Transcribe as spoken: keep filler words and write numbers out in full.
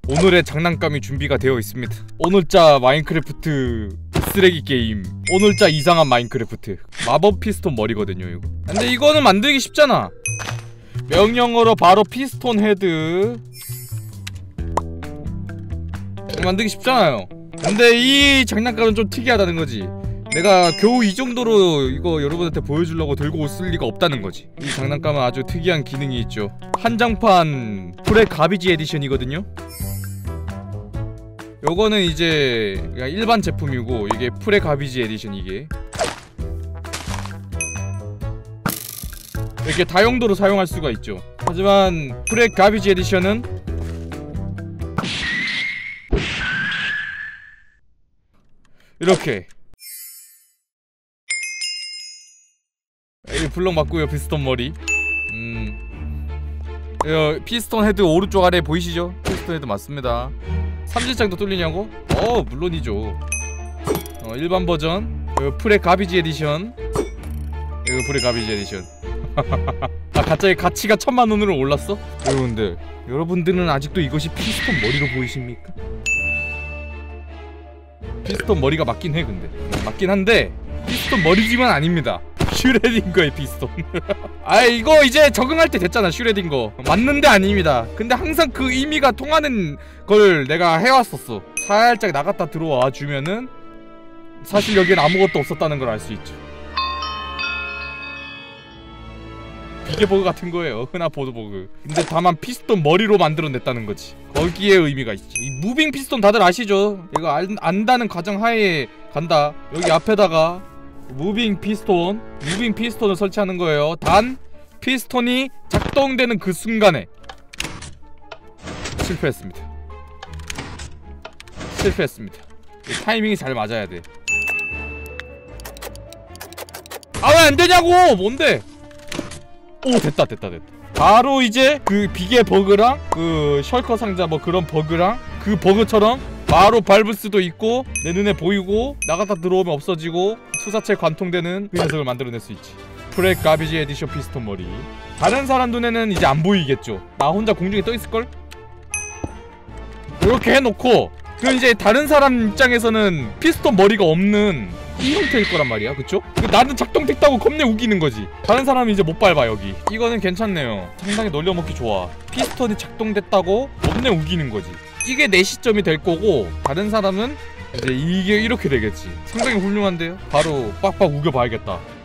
오늘의 장난감이 준비가 되어 있습니다. 오늘자 마인크래프트 쓰레기 게임, 오늘자 이상한 마인크래프트 마법 피스톤 머리거든요 이거. 근데 이거는 만들기 쉽잖아. 명령어로 바로 피스톤 헤드 만들기 쉽잖아요. 근데 이 장난감은 좀 특이하다는 거지. 내가 겨우 이 정도로 이거 여러분한테 보여주려고 들고 있을 리가 없다는 거지. 이 장난감은 아주 특이한 기능이 있죠. 한정판 프레 가비지 에디션이거든요. 요거는 이제 그냥 일반 제품이고, 이게 프레 가비지 에디션. 이게 이렇게 다용도로 사용할 수가 있죠. 하지만 프레 가비지 에디션은 이렇게 이 블럭 맞고요. 피스톤 머리. 음 어, 피스톤 헤드 오른쪽 아래 보이시죠? 피스톤 헤드 맞습니다. 삼질장도 뚫리냐고? 어 물론이죠. 어 일반 버전, 어, 프레 가비지 에디션. 이거 프레 가비지 에디션. 아 갑자기 가치가 천만 원으로 올랐어? 여러분들 여러분들은 아직도 이것이 피스톤 머리로 보이십니까? 피스톤 머리가 맞긴 해. 근데 맞긴 한데 피스톤 머리지만 아닙니다. 슈레딩거의 피스톤. 아 이거 이제 적응할 때 됐잖아. 슈레딩거 맞는데 아닙니다. 근데 항상 그 의미가 통하는 걸 내가 해왔었어. 살짝 나갔다 들어와 주면은 사실 여기엔 아무것도 없었다는 걸 알 수 있죠. 비계 버그 같은 거예요. 흔한 보드 버그. 근데 다만 피스톤 머리로 만들어냈다는 거지. 거기에 의미가 있지. 이 무빙 피스톤 다들 아시죠? 이거 안, 안다는 가정하에 간다. 여기 앞에다가 무빙 피스톤, 무빙 피스톤을 설치하는 거예요. 단 피스톤이 작동되는 그 순간에 실패했습니다. 실패했습니다. 타이밍이 잘 맞아야 돼. 아 왜 안되냐고! 뭔데? 오 됐다 됐다 됐다. 바로 이제 그 비계 버그랑 그 셜커 상자 뭐 그런 버그랑 그 버그처럼 바로 밟을 수도 있고, 내 눈에 보이고 나갔다 들어오면 없어지고 투사체 관통되는 그 녀석을 만들어낼 수 있지. 프레 가비지 에디션 피스톤 머리. 다른 사람 눈에는 이제 안 보이겠죠. 나 혼자 공중에 떠있을걸? 이렇게 해놓고 그 이제 다른 사람 입장에서는 피스톤 머리가 없는 이 형태일 거란 말이야. 그쵸? 나는 작동됐다고 겁내 우기는 거지. 다른 사람이 이제 못 밟아 여기. 이거는 괜찮네요. 상당히 놀려먹기 좋아. 피스톤이 작동됐다고 겁내 우기는 거지. 이게 내 시점이 될 거고, 다른 사람은 이제 이게 이렇게 되겠지. 상당히 훌륭한데요? 바로 빡빡 우겨봐야겠다.